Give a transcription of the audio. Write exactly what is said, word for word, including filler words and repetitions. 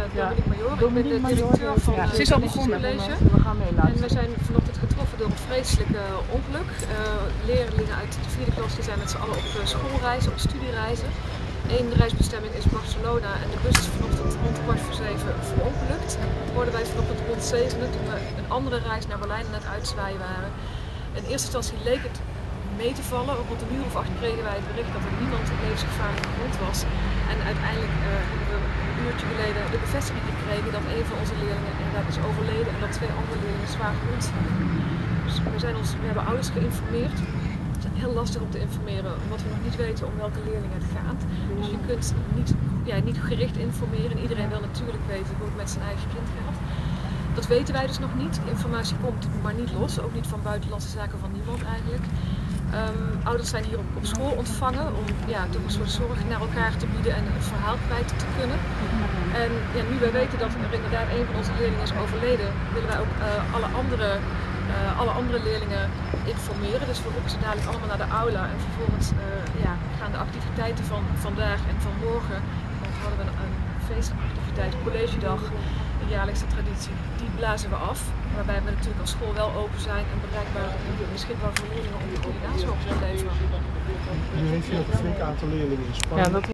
Ja. Dominique Major. Ik ben de directeur van ja. het Ze is al begonnen. college. We gaan meelaten. En we zijn vanochtend getroffen door een vreselijk uh, ongeluk. Uh, leerlingen uit de vierde klas die zijn met z'n allen op uh, schoolreizen, op studiereizen. Eén reisbestemming is Barcelona en de bus is vanochtend rond kwart voor zeven verongelukt. Dat hoorden wij vanochtend rond zevenen toen we een andere reis naar Berlijn aan het uitzwaaien waren. In eerste instantie leek het mee te vallen. Rond een uur of acht kregen wij het bericht dat er niemand levensgevaarlijk gewond was. En uiteindelijk uh, hebben we een uurtje geleden de bevestiging gekregen dat een van onze leerlingen inderdaad is overleden en dat twee andere leerlingen zwaar gewond zijn. Dus we, zijn ons, we hebben ouders geïnformeerd. Het is heel lastig om te informeren omdat we nog niet weten om welke leerlingen het gaat. Dus je kunt niet, ja, niet gericht informeren. Iedereen wil natuurlijk weten hoe het met zijn eigen kind gaat. Dat weten wij dus nog niet. De informatie komt maar niet los, ook niet van buitenlandse zaken, van niemand eigenlijk. Um, ouders zijn hier op, op school ontvangen om ja, toch een soort zorg naar elkaar te bieden en een verhaal kwijt te kunnen. En ja, nu wij weten dat er inderdaad een van onze leerlingen is overleden, willen wij ook uh, alle, andere, uh, alle andere leerlingen informeren. Dus we roepen ze dadelijk allemaal naar de aula en vervolgens uh, ja, gaan de activiteiten van vandaag en van morgen, dan hadden we een, een feestactiviteit, collegedag, een jaarlijkse traditie, die blazen we af. Waarbij we natuurlijk als school wel open zijn en bereikbaar en beschikbaar voor leerlingen om de coördinatie op te leveren. Nu heeft u ook een flink aantal leerlingen in Spanje. Ja, dat